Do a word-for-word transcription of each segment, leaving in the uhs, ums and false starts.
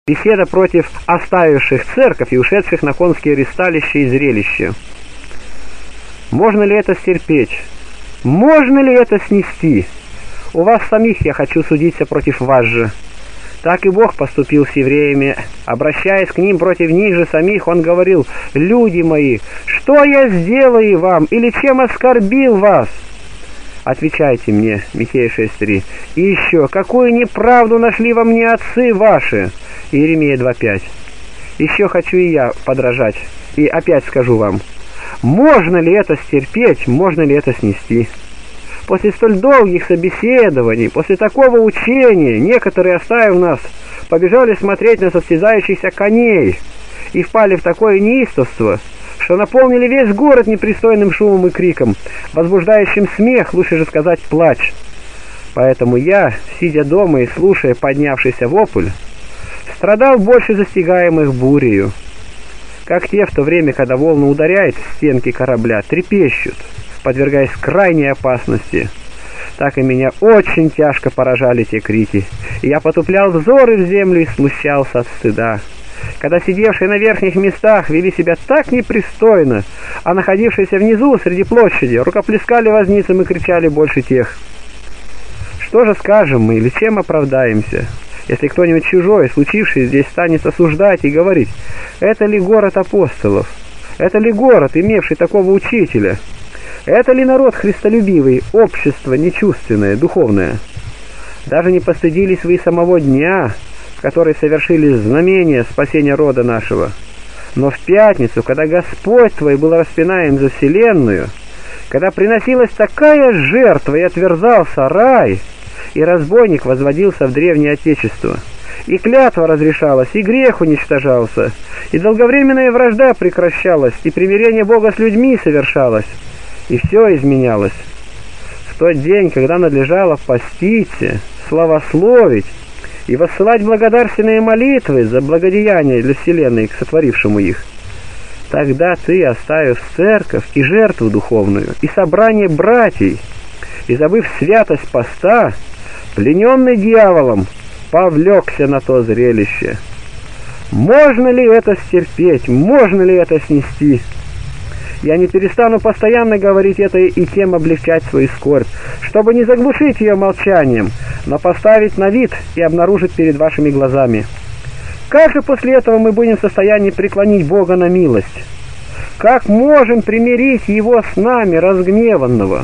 Беседа против оставивших церковь и ушедших на конские ристалища и зрелища. Можно ли это стерпеть? Можно ли это снести? У вас самих я хочу судиться против вас же. Так и Бог поступил с евреями. Обращаясь к ним против них же самих, Он говорил: «Люди мои, что я сделаю вам, или чем оскорбил вас?» Отвечайте мне, Михея шесть три. «И еще, какую неправду нашли во мне отцы ваши?» Иеремия два пять. Еще хочу и я подражать, и опять скажу вам: можно ли это стерпеть, можно ли это снести? После столь долгих собеседований, после такого учения, некоторые, оставив нас, побежали смотреть на состязающихся коней и впали в такое неистовство, что наполнили весь город непристойным шумом и криком, возбуждающим смех, лучше же сказать плач. Поэтому я, сидя дома и слушая поднявшийся вопль, страдал больше застигаемых бурею, как те в то время, когда волна ударяет в стенки корабля, трепещут, подвергаясь крайней опасности. Так и меня очень тяжко поражали те крики, и я потуплял взоры в землю и смущался от стыда. Когда сидевшие на верхних местах вели себя так непристойно, а находившиеся внизу, среди площади, рукоплескали возницам и кричали больше тех. Что же скажем мы или чем оправдаемся, если кто-нибудь чужой, случивший здесь, станет осуждать и говорить: это ли город апостолов? Это ли город, имевший такого учителя? Это ли народ христолюбивый, общество нечувственное, духовное? Даже не постыдились вы и самого дня, в который совершили знамение спасения рода нашего. Но в пятницу, когда Господь твой был распинаем за вселенную, когда приносилась такая жертва и отверзался рай, и разбойник возводился в древнее отечество, и клятва разрешалась, и грех уничтожался, и долговременная вражда прекращалась, и примирение Бога с людьми совершалось, и все изменялось. В тот день, когда надлежало поститься, славословить и воссылать благодарственные молитвы за благодеяние для вселенной к сотворившему их, тогда ты, оставив церковь и жертву духовную, и собрание братьев, и забыв святость поста, плененный дьяволом, повлекся на то зрелище. Можно ли это стерпеть? Можно ли это снести? Я не перестану постоянно говорить это и тем облегчать свою скорбь, чтобы не заглушить ее молчанием, но поставить на вид и обнаружить перед вашими глазами. Как же после этого мы будем в состоянии преклонить Бога на милость? Как можем примирить Его с нами, разгневанного?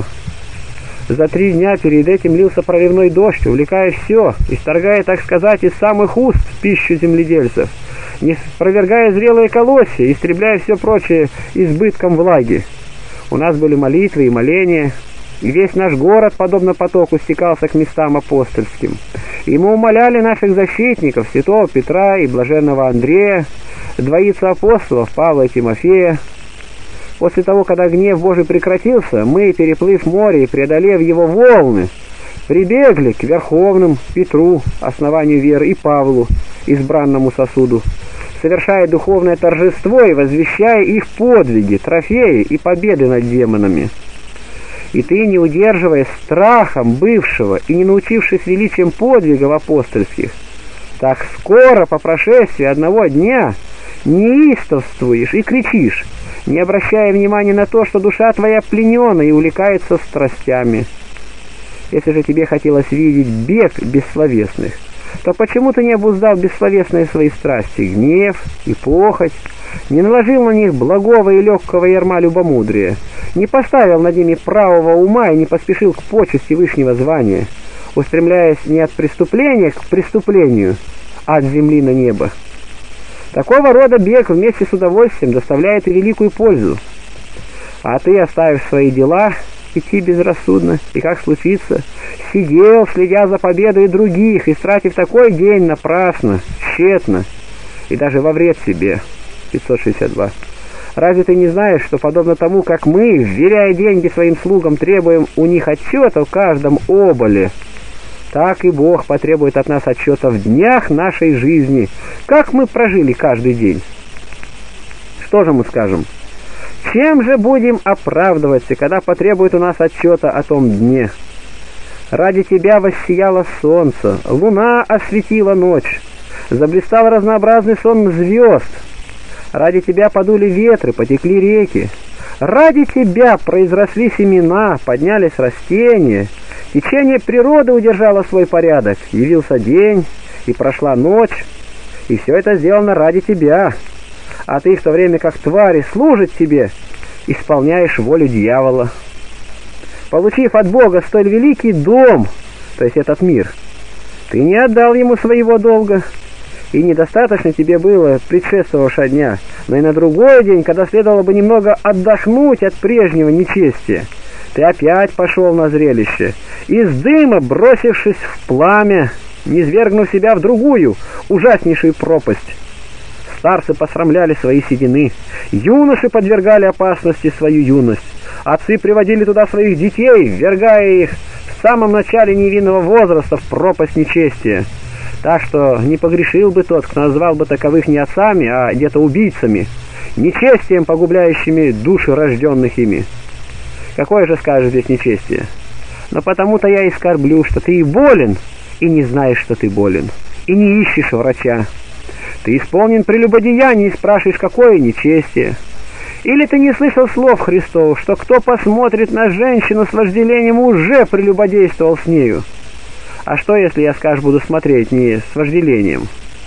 За три дня перед этим лился проливной дождь, увлекая все, исторгая, так сказать, из самых уст пищу земледельцев, не спровергая зрелые колосья, истребляя все прочее избытком влаги. У нас были молитвы и моления, и весь наш город, подобно потоку, стекался к местам апостольским. И мы умоляли наших защитников, святого Петра и блаженного Андрея, двоицу апостолов Павла и Тимофея. После того, когда гнев Божий прекратился, мы, переплыв море и преодолев его волны, прибегли к верховным Петру, основанию веры, и Павлу, избранному сосуду, совершая духовное торжество и возвещая их подвиги, трофеи и победы над демонами. И ты, не удерживаясь страхом бывшего и не научившись величием подвигов апостольских, так скоро по прошествии одного дня неистовствуешь и кричишь, не обращая внимания на то, что душа твоя пленена и увлекается страстями. Если же тебе хотелось видеть бег бессловесных, то почему ты не обуздал бессловесные свои страсти, гнев и похоть, не наложил на них благого и легкого ярма любомудрия, не поставил над ними правого ума и не поспешил к почести вышнего звания, устремляясь не от преступления к преступлению, а от земли на небо? Такого рода бег вместе с удовольствием доставляет и великую пользу. А ты, оставив свои дела, идти безрассудно, и как случится, сидел, следя за победой других, истратив такой день напрасно, тщетно, и даже во вред себе. пятьсот шестьдесят два. Разве ты не знаешь, что подобно тому, как мы, вверяя деньги своим слугам, требуем у них отчета в каждом оболе, так и Бог потребует от нас отчета в днях нашей жизни, как мы прожили каждый день. Что же мы скажем? Чем же будем оправдываться, когда потребует у нас отчета о том дне? Ради тебя воссияло солнце, луна осветила ночь, Заблистал разнообразный сон звезд. Ради тебя подули ветры, потекли реки. Ради тебя произросли семена, поднялись растения. Течение природы удержало свой порядок. Явился день, и прошла ночь. И все это сделано ради тебя. А ты в то время, как твари служат тебе, исполняешь волю дьявола. Получив от Бога столь великий дом, то есть этот мир, ты не отдал ему своего долга. И недостаточно тебе было предшествовавшего дня, но и на другой день, когда следовало бы немного отдохнуть от прежнего нечестия, ты опять пошел на зрелище, из дыма бросившись в пламя, низвергнув себя в другую, ужаснейшую пропасть. Старцы посрамляли свои седины, юноши подвергали опасности свою юность, отцы приводили туда своих детей, ввергая их в самом начале невинного возраста в пропасть нечестия. Так что не погрешил бы тот, кто назвал бы таковых не отцами, а где-то убийцами, нечестием, погубляющими души рожденных ими. Какое же скажешь здесь нечестие? Но потому-то я и скорблю, что ты и болен, и не знаешь, что ты болен, и не ищешь врача. Ты исполнен прелюбодеяний и спрашиваешь, какое нечестие. Или ты не слышал слов Христовых, что кто посмотрит на женщину с вожделением, уже прелюбодействовал с нею? А что, если я, скажешь, буду смотреть не с вожделением?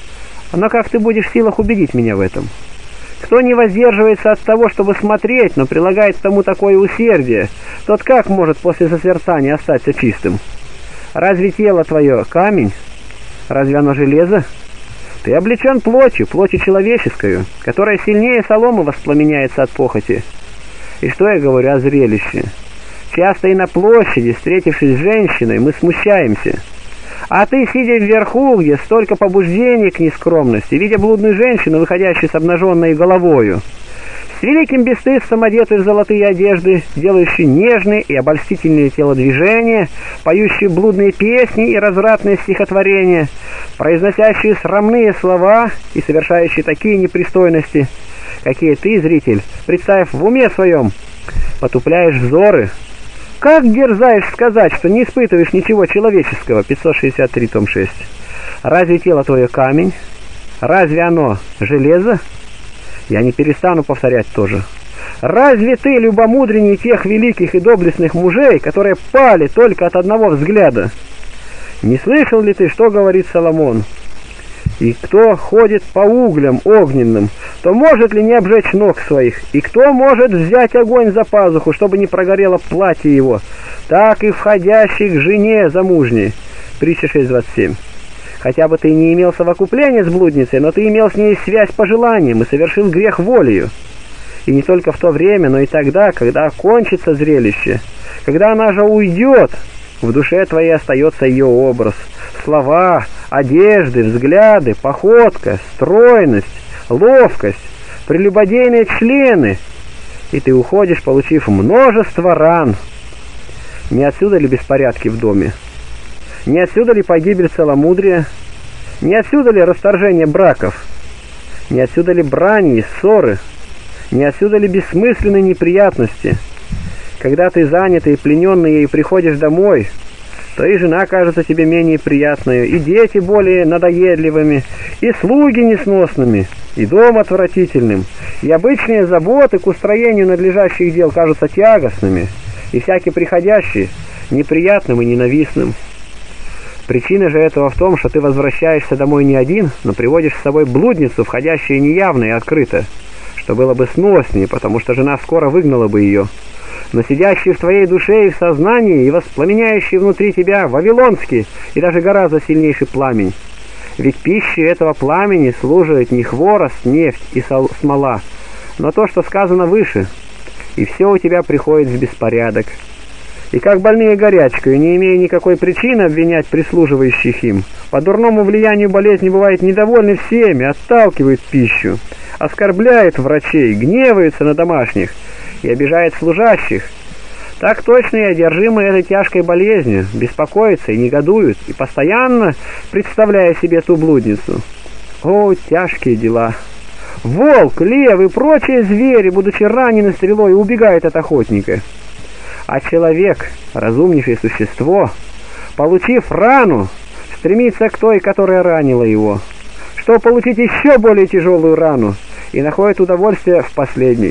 Но как ты будешь в силах убедить меня в этом? Кто не воздерживается от того, чтобы смотреть, но прилагает к тому такое усердие, тот как может после созерцания остаться чистым? Разве тело твое камень? Разве оно железо? Ты облечен плотью, плотью человеческую, которая сильнее соломы воспламеняется от похоти. И что я говорю о зрелище? Часто и на площади, встретившись с женщиной, мы смущаемся. А ты, сидя вверху, где столько побуждений к нескромности, видя блудную женщину, выходящую с обнаженной головою, с великим бесстыдством одетую в золотые одежды, делающую нежные и обольстительные телодвижения, поющую блудные песни и развратные стихотворения, произносящие срамные слова и совершающие такие непристойности, какие ты, зритель, представив в уме своем, потупляешь взоры. Как дерзаешь сказать, что не испытываешь ничего человеческого? пятьсот шестьдесят три, том шесть. Разве тело твое камень? Разве оно железо? Я не перестану повторять тоже. Разве ты любомудреннее тех великих и доблестных мужей, которые пали только от одного взгляда? Не слышал ли ты, что говорит Соломон? И кто ходит по углям огненным, то может ли не обжечь ног своих? И кто может взять огонь за пазуху, чтобы не прогорело платье его? Так и входящий к жене замужней. Притча шесть двадцать семь. Хотя бы ты не имел совокупления с блудницей, но ты имел с ней связь по желаниям и совершил грех волею. И не только в то время, но и тогда, когда кончится зрелище, когда она же уйдет, в душе твоей остается ее образ, слова, одежды, взгляды, походка, стройность, ловкость, прелюбодейные члены, и ты уходишь, получив множество ран. Не отсюда ли беспорядки в доме? Не отсюда ли погибель целомудрия? Не отсюда ли расторжение браков? Не отсюда ли брани и ссоры? Не отсюда ли бессмысленные неприятности? Когда ты занятый и плененный ею приходишь домой, то и жена кажется тебе менее приятной, и дети более надоедливыми, и слуги несносными, и дом отвратительным, и обычные заботы к устроению надлежащих дел кажутся тягостными, и всякий приходящий неприятным и ненавистным. Причина же этого в том, что ты возвращаешься домой не один, но приводишь с собой блудницу, входящую неявно и открыто, что было бы сноснее, потому что жена скоро выгнала бы ее. Но сидящий в твоей душе и в сознании, и воспламеняющий внутри тебя вавилонский и даже гораздо сильнейший пламень. Ведь пищей этого пламени служит не хворост, нефть и смола, но то, что сказано выше, и все у тебя приходит в беспорядок. И как больные горячкой, не имея никакой причины обвинять прислуживающих им, по дурному влиянию болезни бывают недовольны всеми, отталкивают пищу, оскорбляют врачей, гневаются на домашних и обижают служащих, так точно и одержимые этой тяжкой болезнью беспокоятся и негодуют, и постоянно представляя себе ту блудницу. О, тяжкие дела! Волк, лев и прочие звери, будучи ранены стрелой, убегают от охотника. А человек, разумнейшее существо, получив рану, стремится к той, которая ранила его. чтобы получить еще более тяжелую рану, и находят удовольствие в последней.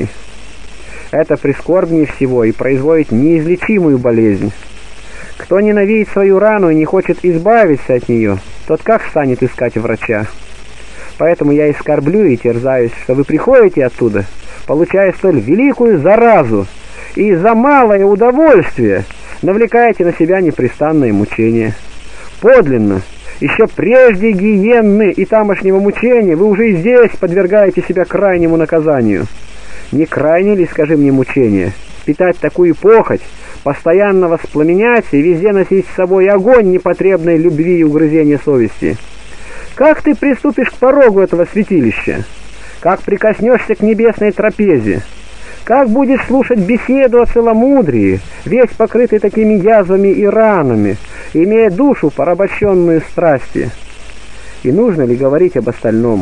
Это прискорбнее всего и производит неизлечимую болезнь. Кто ненавидит свою рану и не хочет избавиться от нее, тот как станет искать врача? Поэтому я и скорблю и терзаюсь, что вы приходите оттуда, получая столь великую заразу, и за малое удовольствие навлекаете на себя непрестанное мучение. Подлинно, еще прежде гиенны и тамошнего мучения, вы уже и здесь подвергаете себя крайнему наказанию. Не крайне ли, скажи мне, мучение, питать такую похоть, постоянно воспламеняться и везде носить с собой огонь непотребной любви и угрызения совести? Как ты приступишь к порогу этого святилища? Как прикоснешься к небесной трапезе? Как будешь слушать беседу о целомудрии, весь покрытый такими язвами и ранами, имея душу, порабощенную страсти? И нужно ли говорить об остальном?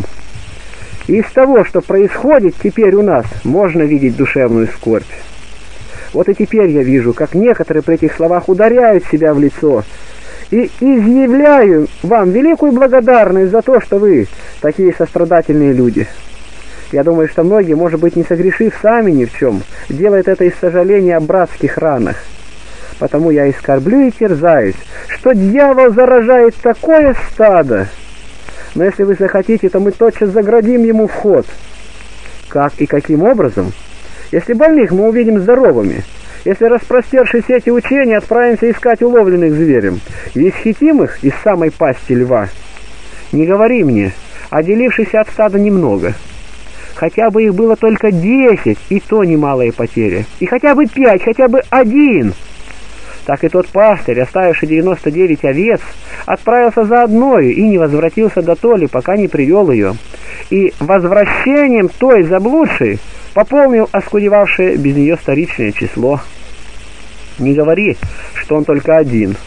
И из того, что происходит теперь у нас, можно видеть душевную скорбь. Вот и теперь я вижу, как некоторые при этих словах ударяют себя в лицо, и изъявляю вам великую благодарность за то, что вы такие сострадательные люди. Я думаю, что многие, может быть, не согрешив сами ни в чем, делают это из сожаления о братских ранах. Потому я и скорблю и терзаюсь, что дьявол заражает такое стадо. Но если вы захотите, то мы тотчас заградим ему вход. Как и каким образом? Если больных мы увидим здоровыми, если, распростершись эти учения, отправимся искать уловленных зверем и исхитим их из самой пасти льва. Не говори мне, отделившись от стада немного. Хотя бы их было только десять, и то немалая потеря. И хотя бы пять, хотя бы один. Так и тот пастырь, оставивший девяносто девять овец, отправился за одною и не возвратился до толи, пока не привел ее. И возвращением той заблудшей пополнил оскудевавшее без нее старичное число. Не говори, что он только один,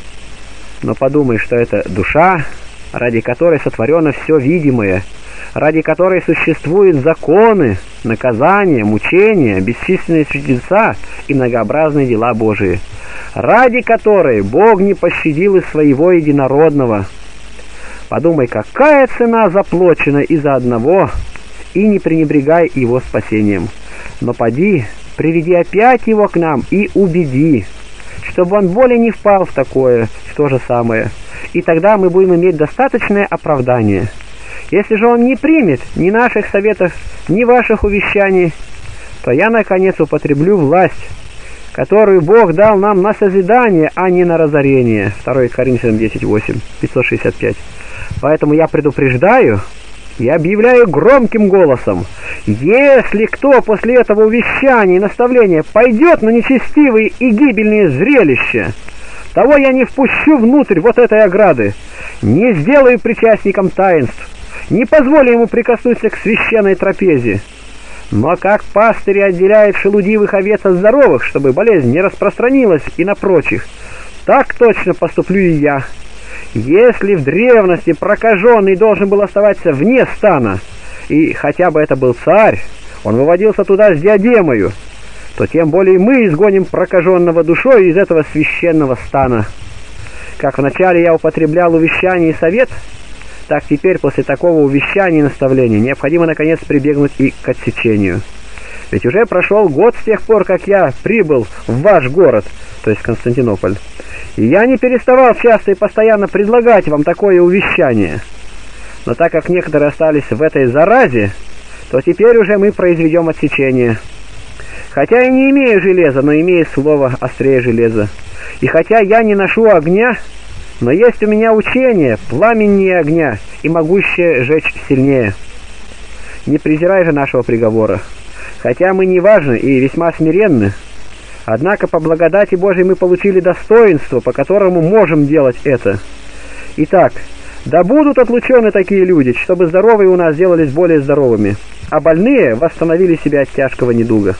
но подумай, что это душа, ради которой сотворено все видимое, ради которой существуют законы, наказания, мучения, бесчисленные чудеса и многообразные дела Божии, ради которой Бог не пощадил из своего единородного. Подумай, какая цена заплачена из-за одного, и не пренебрегай его спасением. Но поди, приведи опять его к нам и убеди, чтобы он более не впал в такое, в то же самое, и тогда мы будем иметь достаточное оправдание. Если же он не примет ни наших советов, ни ваших увещаний, то я, наконец, употреблю власть, которую Бог дал нам на созидание, а не на разорение. второе Коринфянам десять восемь, пятьсот шестьдесят пять. Поэтому я предупреждаю и объявляю громким голосом: если кто после этого увещания и наставления пойдет на нечестивые и гибельные зрелища, того я не впущу внутрь вот этой ограды, не сделаю причастником таинств, не позволю ему прикоснуться к священной трапезе. Но как пастыри отделяют шелудивых овец от здоровых, чтобы болезнь не распространилась и на прочих, так точно поступлю и я. Если в древности прокаженный должен был оставаться вне стана, и хотя бы это был царь, он выводился туда с диадемою, то тем более мы изгоним прокаженного душой из этого священного стана. Как вначале я употреблял увещание и совет, так теперь после такого увещания и наставления необходимо наконец прибегнуть и к отсечению. Ведь уже прошел год с тех пор, как я прибыл в ваш город, то есть Константинополь, и я не переставал часто и постоянно предлагать вам такое увещание. Но так как некоторые остались в этой заразе, то теперь уже мы произведем отсечение. Хотя я не имею железа, но имею слово острее железа. И хотя я не ношу огня, но есть у меня учение, пламеннее огня и могущее жечь сильнее. Не презирай же нашего приговора. Хотя мы не важны и весьма смиренны, однако по благодати Божией мы получили достоинство, по которому можем делать это. Итак, да будут отлучены такие люди, чтобы здоровые у нас сделались более здоровыми, а больные восстановили себя от тяжкого недуга.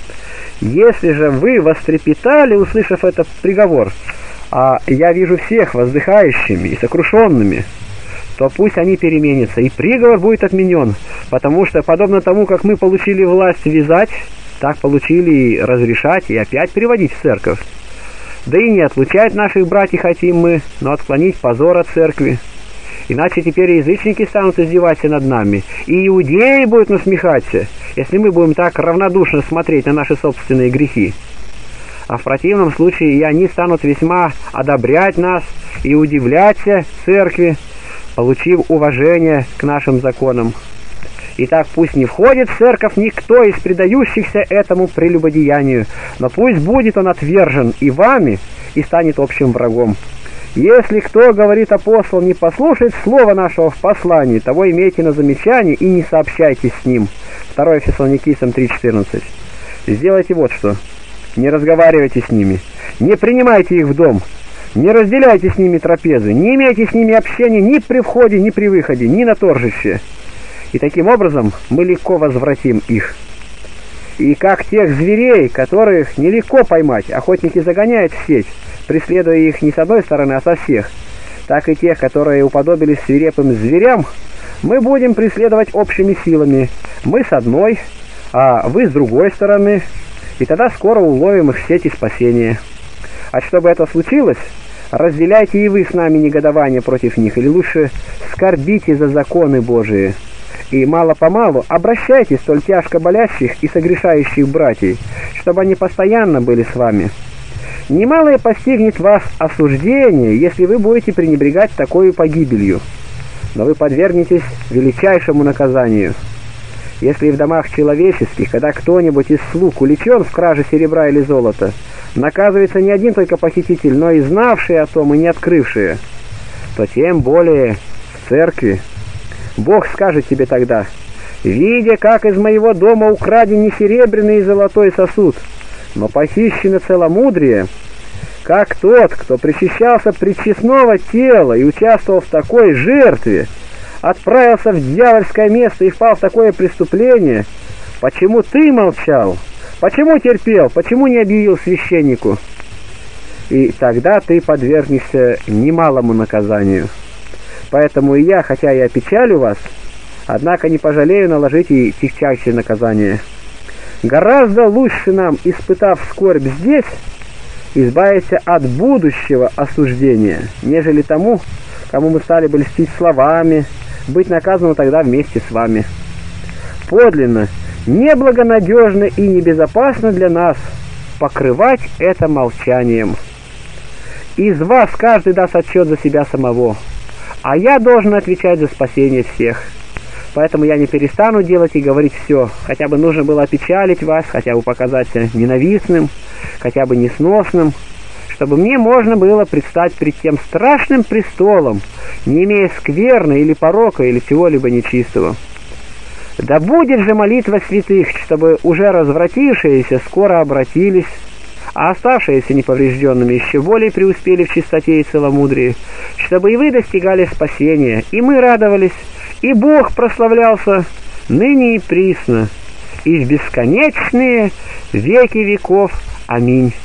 Если же вы вострепетали, услышав этот приговор, а я вижу всех воздыхающими и сокрушенными, то пусть они переменятся, и приговор будет отменен, потому что, подобно тому, как мы получили власть вязать, так получили и разрешать, и опять приводить в церковь. Да и не отлучать наших братьев хотим мы, но отклонить позор от церкви. Иначе теперь и язычники станут издеваться над нами, и иудеи будут насмехаться, если мы будем так равнодушно смотреть на наши собственные грехи. А в противном случае и они станут весьма одобрять нас и удивляться церкви, получив уважение к нашим законам. Итак, пусть не входит в церковь никто из предающихся этому прелюбодеянию, но пусть будет он отвержен и вами, и станет общим врагом. Если кто, говорит апостол, не послушает слова нашего в послании, того имейте на замечание и не сообщайтесь с ним. второе Фессалоникийцам три четырнадцать. Сделайте вот что. Не разговаривайте с ними, не принимайте их в дом, не разделяйте с ними трапезы, не имейте с ними общения ни при входе, ни при выходе, ни на торжище. И таким образом мы легко возвратим их. И как тех зверей, которых нелегко поймать, охотники загоняют в сеть, преследуя их не с одной стороны, а со всех, так и тех, которые уподобились свирепым зверям, мы будем преследовать общими силами, мы с одной, а вы с другой стороны, и тогда скоро уловим их в сети спасения. А чтобы это случилось, разделяйте и вы с нами негодование против них, или лучше скорбите за законы Божии. И мало-помалу обращайте столь тяжко болящих и согрешающих братьев, чтобы они постоянно были с вами. Немалое постигнет вас осуждение, если вы будете пренебрегать такой погибелью, но вы подвергнетесь величайшему наказанию. Если в домах человеческих, когда кто-нибудь из слуг уличен в краже серебра или золота, наказывается не один только похититель, но и знавшие о том и не открывшие, то тем более в церкви. Бог скажет тебе тогда: «Видя, как из моего дома украден не серебряный и золотой сосуд, но похищено целомудрие, как тот, кто причащался пречестного тела и участвовал в такой жертве, отправился в дьявольское место и впал в такое преступление, почему ты молчал? Почему терпел? Почему не объявил священнику?» И тогда ты подвергнешься немалому наказанию. Поэтому и я, хотя и опечалю вас, однако не пожалею наложить и тягчайшее наказание. Гораздо лучше нам, испытав скорбь здесь, избавиться от будущего осуждения, нежели тому, кому мы стали бы льстить словами, быть наказанным тогда вместе с вами. Подлинно, неблагонадежно и небезопасно для нас покрывать это молчанием. Из вас каждый даст отчет за себя самого, а я должен отвечать за спасение всех. Поэтому я не перестану делать и говорить все, хотя бы нужно было опечалить вас, хотя бы показаться ненавистным, хотя бы несносным, чтобы мне можно было предстать перед тем страшным престолом, не имея скверны или порока, или чего-либо нечистого. Да будет же молитва святых, чтобы уже развратившиеся скоро обратились, а оставшиеся неповрежденными еще более преуспели в чистоте и целомудрии, чтобы и вы достигали спасения, и мы радовались, и Бог прославлялся ныне и присно, и в бесконечные веки веков. Аминь.